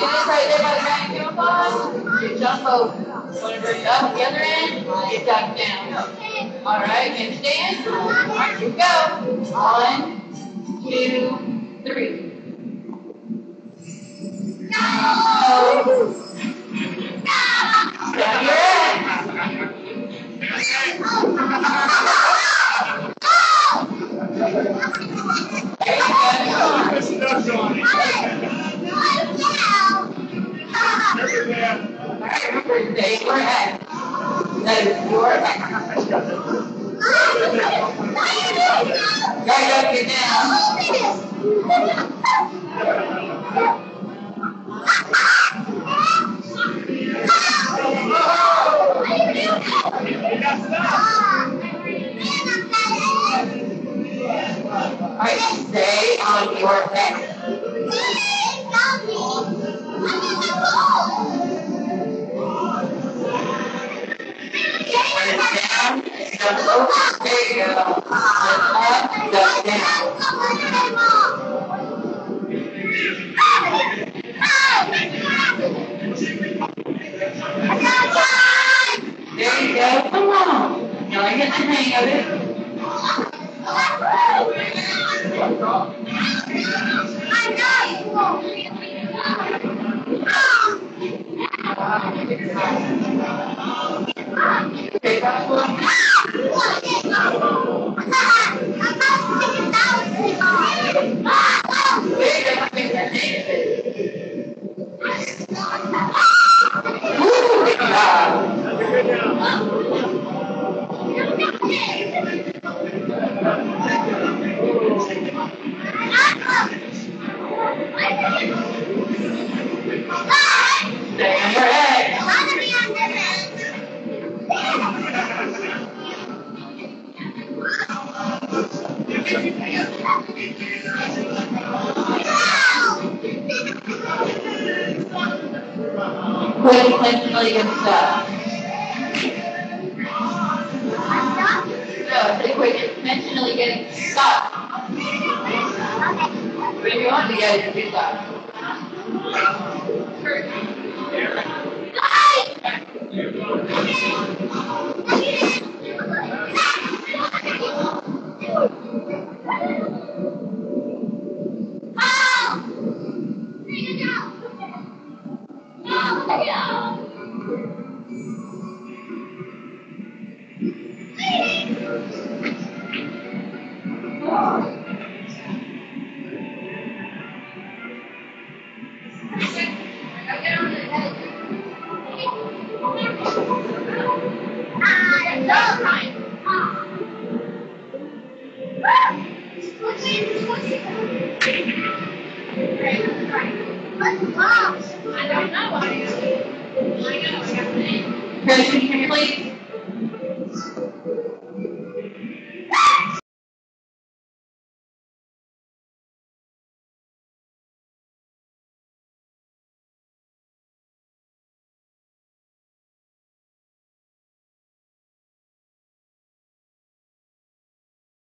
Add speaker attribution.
Speaker 1: this right there by the ground camouflage, you jump over. Whenever it's up the other end, you duck down. Alright, and stand. Alright, here we go. 1, 2, 3. No! Down your head. There you go. Stay your head. That is your head. Gotta get down. Alright, stay on your head. When it's down, jump over. There you go. Lift up, duck down. There you go. Come on. Now I get the hang of it. Okay, that's one. There you go. Make that hang of it. Good job. Stay on your head. Quit intentionally get stuck. No, say quit intentionally getting stuck. When you want to get it, do that. Can you please?